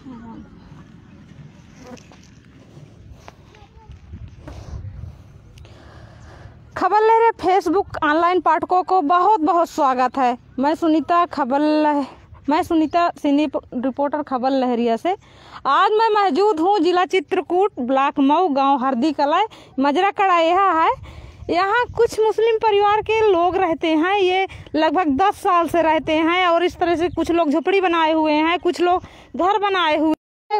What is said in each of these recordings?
खबर लहर Facebook online पाठकों को बहुत बहुत स्वागत है। मैं सुनीता सिनी रिपोर्टर खबर लहरिया से। आज मैं मौजूद हूँ जिला चित्रकूट, ब्लॉक मऊ, गांव हरदी कला, मजरा कड़ा यह है। यहाँ कुछ मुस्लिम परिवार के लोग रहते हैं। ये लगभग 10 साल से रहते हैं और इस तरह से कुछ लोग झोपड़ी बनाए हुए हैं, कुछ लोग घर बनाए हुए हैं।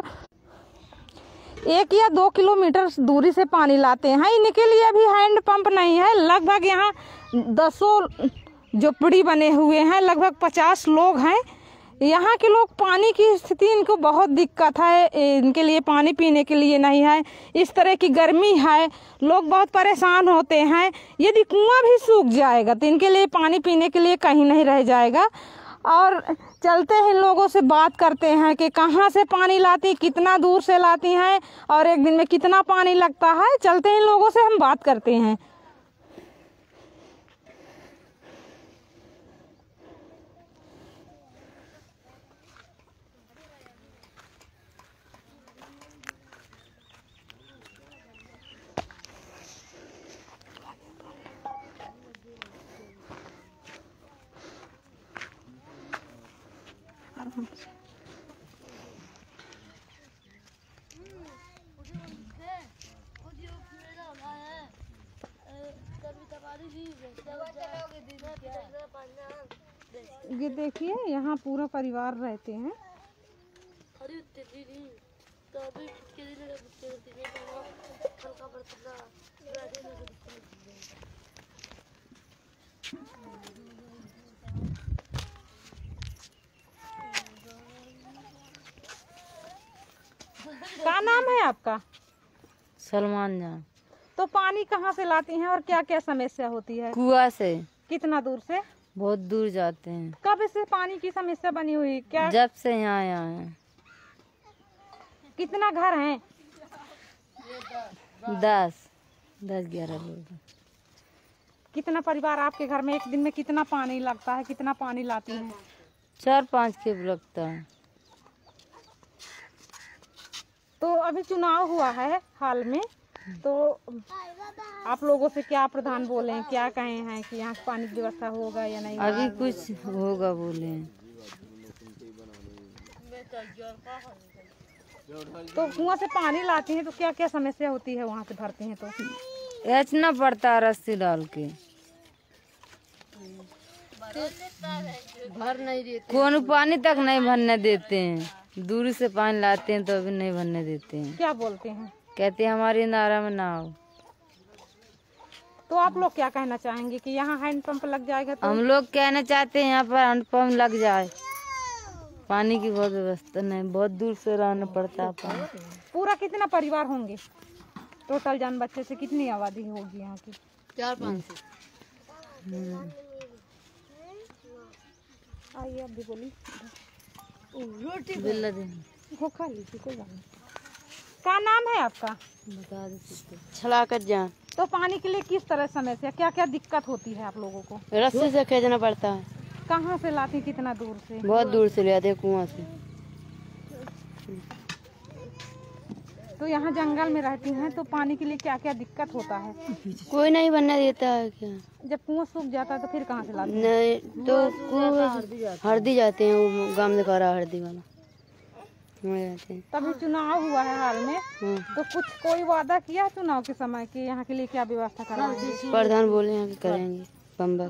1 या 2 किलोमीटर दूरी से पानी लाते हैं। इनके लिए अभी हैंड पंप नहीं है। लगभग यहाँ 10 झोपड़ी बने हुए हैं, लगभग 50 लोग हैं। यहाँ के लोग पानी की स्थिति, इनको बहुत दिक्कत है। इनके लिए पानी पीने के लिए नहीं है। इस तरह की गर्मी है, लोग बहुत परेशान होते हैं। यदि कुआं भी सूख जाएगा तो इनके लिए पानी पीने के लिए कहीं नहीं रह जाएगा। और चलते हैं, लोगों से बात करते हैं कि कहाँ से पानी लाती, कितना दूर से लाती हैं और एक दिन में कितना पानी लगता है। चलते हैं, लोगों से हम बात करते हैं। ये देखिए, यहाँ पूरा परिवार रहते हैं। क्या नाम है आपका? सलमान जान। तो पानी कहाँ से लाती हैं और क्या क्या समस्या होती है? कुआं से। कितना दूर से? बहुत दूर जाते हैं। कब से पानी की समस्या बनी हुई? क्या जब से यहाँ आया है। कितना घर हैं? 10-11 लोग। कितना परिवार आपके घर में? एक दिन में कितना पानी लगता है? कितना पानी लाती हैं? 4-5 क्यूब लगता है। तो अभी चुनाव हुआ है हाल में, तो आप लोगों से क्या प्रधान बोले हैं, क्या कहे हैं कि यहाँ पानी की व्यवस्था होगा या नहीं? अभी कुछ होगा बोले हैं। तो कुआं से पानी लाती हैं तो क्या क्या समस्या होती है? वहाँ से भरते हैं तो बेचना पड़ता है रस्सी डाल के। भर नहीं देते, कौन पानी तक नहीं भरने देते हैं। दूर से पानी लाते हैं तो अभी नहीं भरने देते हैं। क्या बोलते हैं? कहते हैं हमारी नारा में ना आओ। तो आप लोग क्या कहना चाहेंगे कि यहाँ हैंड पंप लग जाएगा? तो हम लोग कहना चाहते हैं यहाँ पर हैंड पंप लग जाए। पानी की बहुत व्यवस्था नहीं, बहुत दूर से रहना पड़ता है पानी। पूरा कितना परिवार होंगे टोटल? जान बच्चे से कितनी आबादी होगी यहाँ की? 4-5। आइए, अब भी बोली। रोटी वो खा लीजिए, कोई बात नहीं। क्या नाम है आपका? बता दो। छलाकर जान। तो पानी के लिए किस तरह समस्या, क्या क्या दिक्कत होती है आप लोगों को? रस्सी से खींचना पड़ता है। कहाँ से लाती, कितना दूर से? बहुत दूर से ले आते हैं, कुआं से। तो यहाँ जंगल में रहती हैं, तो पानी के लिए क्या क्या दिक्कत होता है? कोई नहीं बनने देता है क्या? जब कुआं सूख जाता है तो फिर कहाँ से लाती हैं? नहीं तो कुआं हरदी जाते हैं, वो गांव में करा हरदी वाला जाते हैं। तभी चुनाव हुआ है हाल में, तो कुछ कोई वादा किया चुनाव के समय कि यहाँ के लिए क्या व्यवस्था कराएंगे? प्रधान बोले हैं कि करेंगे पंप।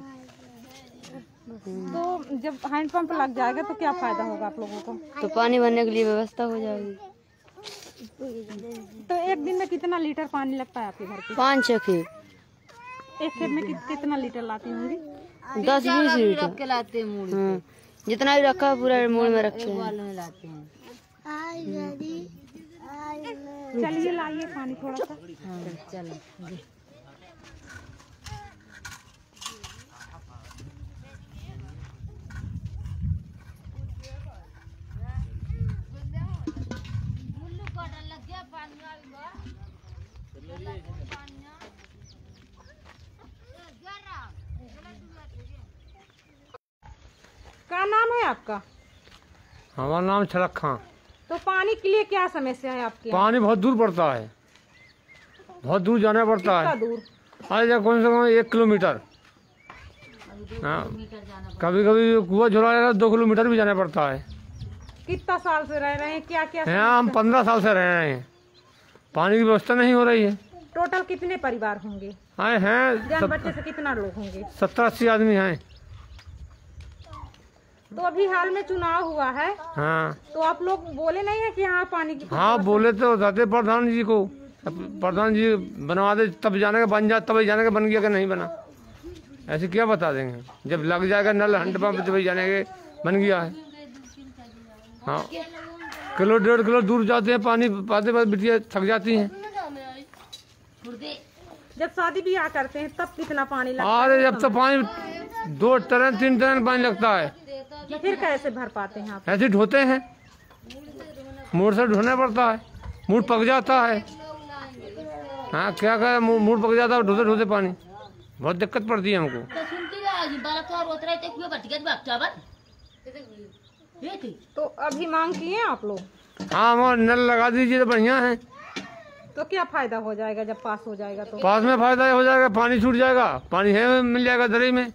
तो जब हैंड पंप लग जाएगा तो क्या फायदा होगा आप लोगों को? तो पानी भरने के लिए व्यवस्था हो जाएगी। तो एक दिन में कितना लीटर पानी लगता है आपके घर पे? 5-6 खेप। एक खेप में कितना लीटर लाती होंगी? 10-20 लीटर लाते हैं। हाँ, जितना भी रखा है पूरा मूड में रखे हैं। चलिए लाइए पानी थोड़ा सा। हाँ, चलो। क्या नाम है आपका? हमारा नाम छलक्खा। तो पानी के लिए क्या समस्या है आपके यहाँ? पानी बहुत दूर पड़ता है, बहुत दूर जाना पड़ता कितना है। दूर? अरे कम से कम 1 किलोमीटर। हाँ, कभी कभी कुआं झुला जाता है 2 किलोमीटर भी जाना पड़ता है। कितना साल से रह रहे हैं, क्या क्या यहाँ हम 15 साल से रह रहे हैं, पानी की व्यवस्था नहीं हो रही है। टोटल कितने परिवार होंगे? आए हैं जन बच्चे से कितना लोग होंगे? 70-80 आदमी हैं। तो अभी हाल में चुनाव हुआ है, हाँ तो आप लोग बोले नहीं है कि यहाँ पानी की हाँ, बोले तो जाते प्रधान जी को, प्रधान जी बनवा दे तब जाने का बन जाए, तभी जाने का बन गया कि नहीं बना, ऐसे क्या बता देंगे। जब लग जाएगा नल हैंडपम्प तभी जाने के बन गया है। हाँ, किलो 1.5 किलो दूर जाते हैं, पानी पाते पाते बिटिया थक जाती हैं। जब शादी ब्याह करते हैं तब कितना पानी लगता है? अरे जब तो पानी 2 टन 3 टन पानी लगता है। फिर कैसे भर पाते हैं आप? ऐसे ढोते हैं, मूड से ढोना पड़ता है, मूड पक जाता है। हाँ, क्या करें, मूड पक जाता है ढोते ढोते पानी, बहुत दिक्कत पड़ती है हमको। तो अभी मांग किए आप लोग? हाँ, हमारा नल लगा दीजिए तो बढ़िया है। तो क्या फायदा हो जाएगा जब पास हो जाएगा? तो पास में फायदा हो जाएगा, पानी छूट जाएगा, पानी है मिल जाएगा दरी में।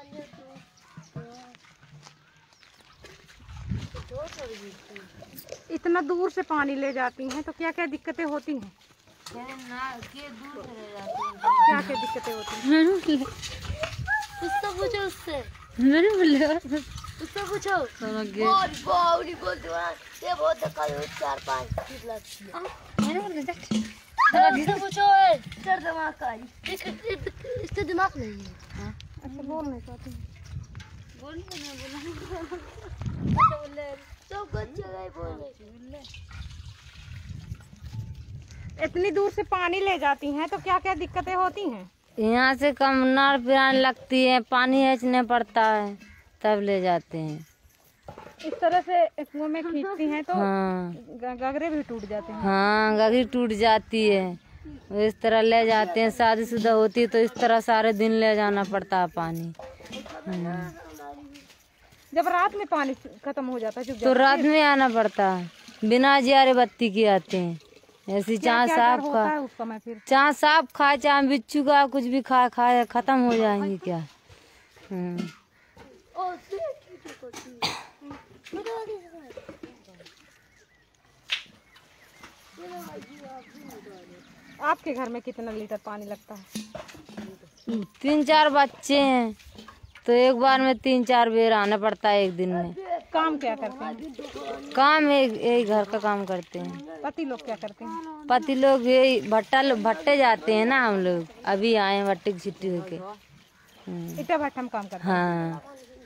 इतना दूर से पानी ले जाती हैं तो क्या क्या दिक्कतें होती हैं? क्या क्या दिक्कतें होती हैं? उससे पूछो, उससे मैंने बोला उससे पूछो। ये बहुत 4-5 लगती है। इससे पूछो, तेरा दिमाग का इसका दिमाग नहीं है। अच्छा बोल नहीं पाती हूँ। इतनी दूर से पानी ले जाती हैं तो क्या क्या दिक्कतें होती हैं? यहाँ से कम नार पिराने लगती है, पानी खींचने पड़ता है, तब ले जाते हैं। इस तरह से कुएं में खींचती हैं तो हाँ गगरे भी टूट जाते हैं। हाँ, गगी टूट जाती है, इस तरह ले जाते हैं। शादीशुदा होती है तो इस तरह सारे दिन ले जाना पड़ता है पानी। जब रात में पानी खत्म हो जाता है तो रात में आना पड़ता है, बिना जियारे बत्ती के आते हैं। ऐसी चाँद साफ होता है उस समय फिर? चाँद साफ खाए, चाहे बिच्छू का कुछ भी खाए खत्म हो जाएंगे क्या। आपके घर में कितना लीटर पानी लगता है? 3-4 बच्चे हैं तो एक बार में 3-4 बेर आना पड़ता है एक दिन में। काम क्या करते हैं? काम एक घर का काम करते हैं। पति लोग क्या करते हैं? पति लोग यही भट्टे जाते हैं ना। हम लोग अभी आए भट्टे की छुट्टी होके। इतना भट्टा हम काम करते हैं। हाँ,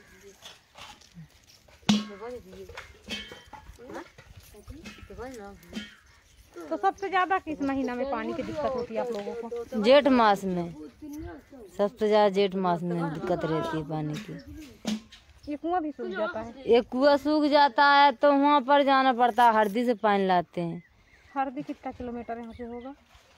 तो सबसे ज्यादा किस महीना में पानी की दिक्कत होती है आप लोगों को? जेठ मास में सबसे ज्यादा, जेठ मास में दिक्कत रहती है पानी की। ये कुआं भी सूख जाता है? एक कुआं सूख जाता है तो वहाँ पर जाना पड़ता है, हरदी से पानी लाते हैं। हरदी कितना किलोमीटर यहाँ से होगा?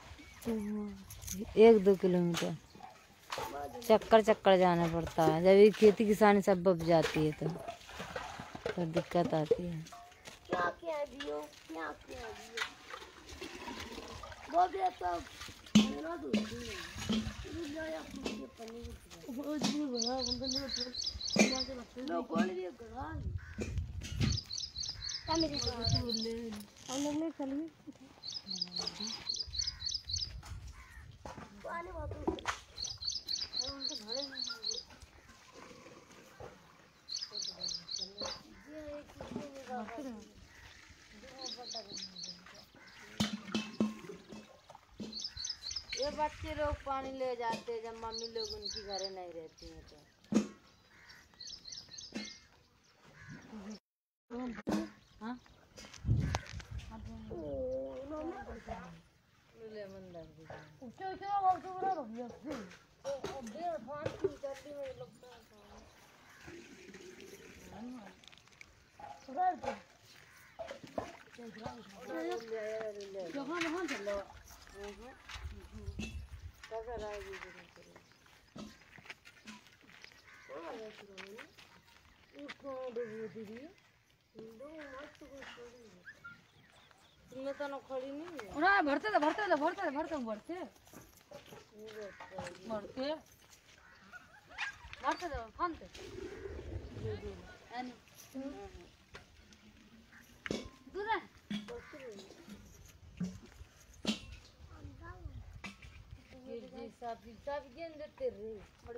1-2 किलोमीटर चक्कर जाना पड़ता है। जब ये खेती किसानी सब बप जाती है तो दिक्कत आती है। ये बच्चे लोग पानी ले जाते हैं जब मम्मी लोग उनकी घरे नहीं रहती हैं तो। हाँ? तुमने तो खड़ी नहीं है। भरते सब गेंद देते रहे बड़ी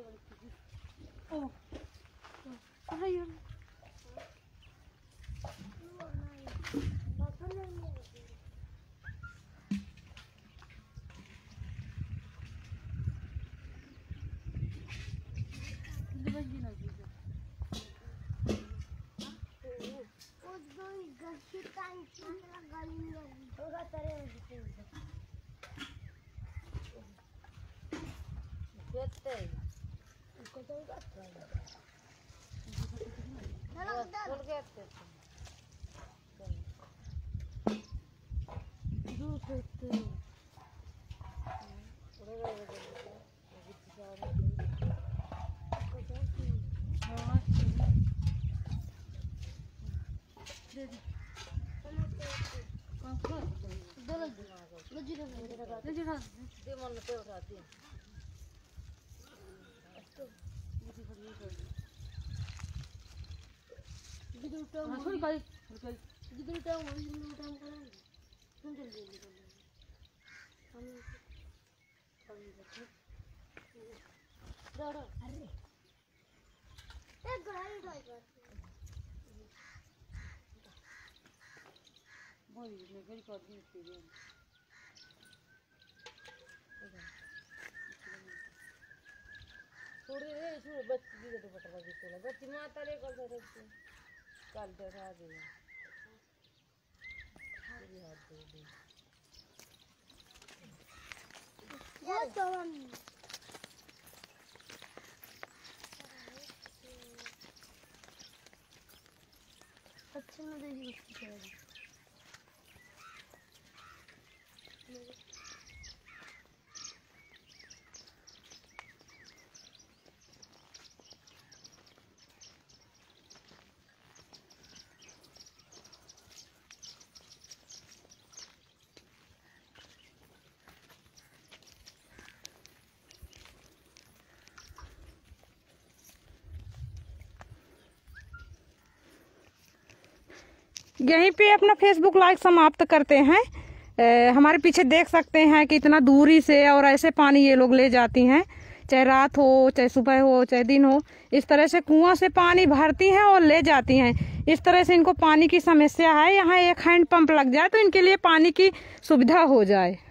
थोड़ी रे इसमें बच्ची भी तो पटवा देते हैं बच्ची माता रे कर दे कल डरा दे ये हाथ दे दे ये जवान अच्छा ना दे दी यहीं पे अपना फेसबुक लाइव समाप्त करते हैं। हमारे पीछे देख सकते हैं कि इतना दूरी से और ऐसे पानी ये लोग ले जाती हैं, चाहे रात हो चाहे सुबह हो चाहे दिन हो, इस तरह से कुआं से पानी भरती हैं और ले जाती हैं। इस तरह से इनको पानी की समस्या है। यहाँ एक हैंड पंप लग जाए तो इनके लिए पानी की सुविधा हो जाए।